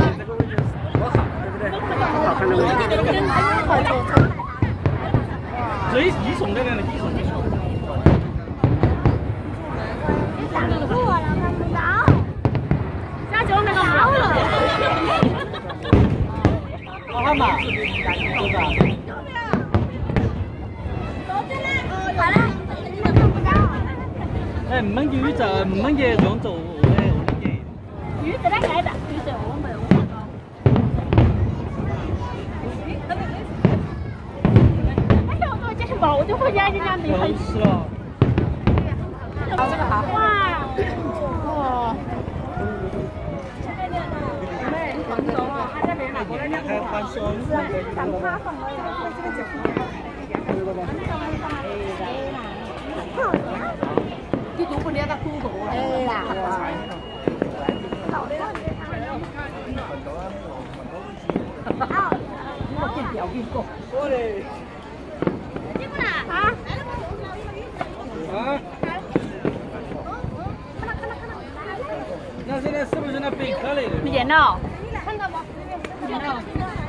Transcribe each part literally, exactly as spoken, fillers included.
这个位置多好，对不对？好看的位置。所以一送的那个一送一送。 你挡住我了，看不到。家就那个毛了。 好看嘛？对吧？ 好了，你都看不到。 哎，唔掹魚就唔掹嘢想做咧，好啲嘢。 魚就得解的，魚就我咪好高。哎呀，我这是毛就会压人家的。 好吃了。 这个好。哇！哦。成熟了，它这边拿过来两个。 宽松。 是啊，长趴放了，这个就。cái chú bên đây ta khu cổ này là một cái kéo kim cổ hả 那现在是不是那贝壳类的？ 没见到，看到吗？没见到。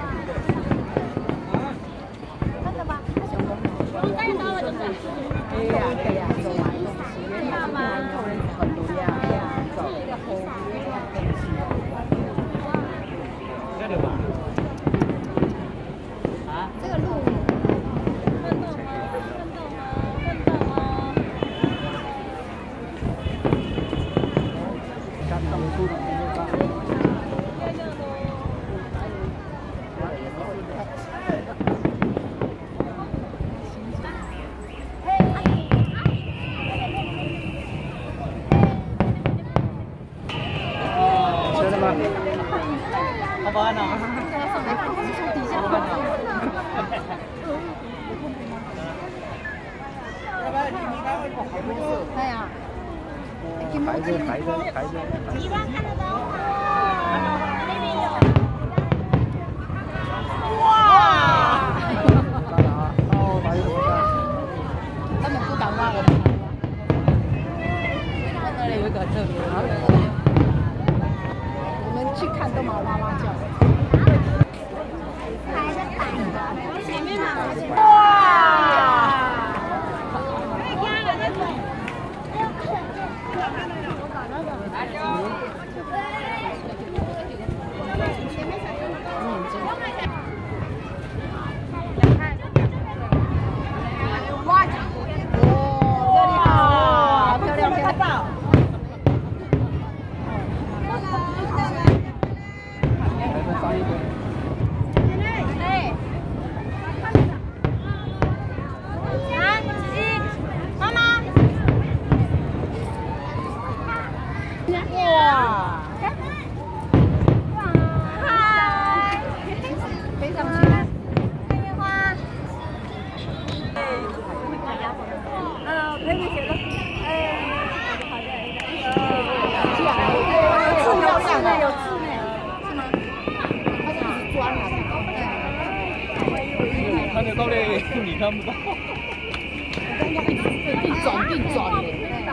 看到吧？我们带到了，就是。哎呀，对呀。 好玩呢。 哎呀， 孩子，孩子，孩子。 一般看得到。那边有。哇！ 哦，还有什么？ 他们不敢挖了。那里有一个这里。我们去看都嘛哇哇叫。前面嘛。哇！ 看得到嘞，你看不到。 一直转，一转的。